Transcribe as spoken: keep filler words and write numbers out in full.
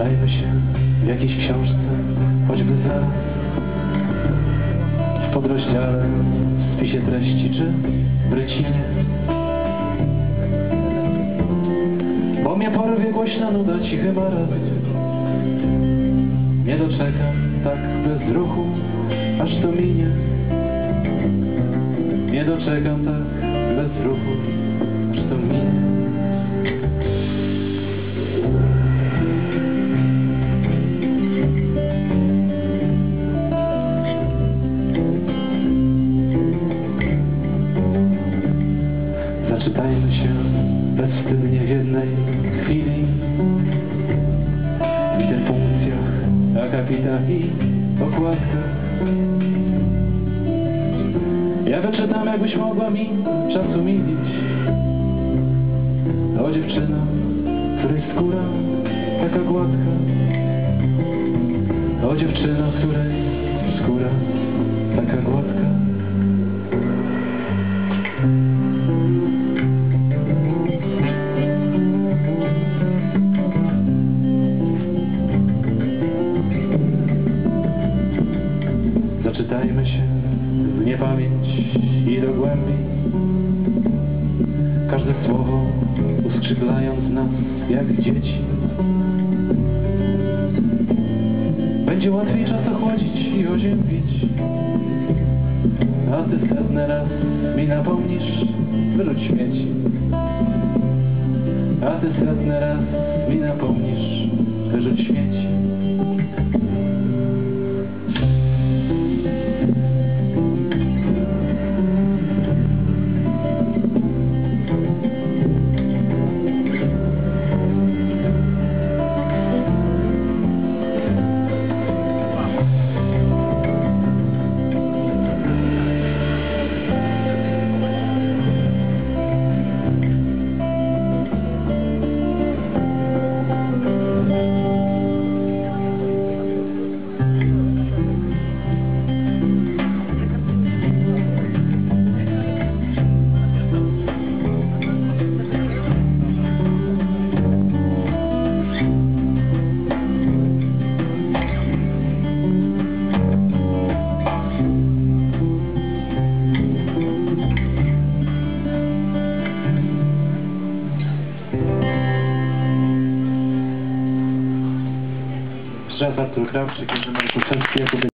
Zaczytajmy się w jakiejś książce, choćby zaraz, w podrozdziale, w spisie treści czy w rycinie. Bo mnie porwie głośna nuda, cichy marazm. Nie doczekam tak bez ruchu, aż to minie. Nie doczekam tak bez ruchu, aż to minie. Zaczytajmy się bezwstydnie w jednej chwili, w interpunkcjach, akapitach i okładkach. Ja wyczytam, jakbyś mogła mi czasu milić, o dziewczyno, której skóra taka gładka, o dziewczyno, której skóra taka gładka. Zaczytajmy się w niepamięć i do głębi, każde słowo uskrzyplając nas jak dzieci. Będzie łatwiej czas ochłodzić i oziębić, a ty setny raz mi napomnisz, wyrzuć śmieci. A ty setny raz mi napomnisz, wyrzuć śmieci. Artur Krawczyk, Jerzy Markuszewski,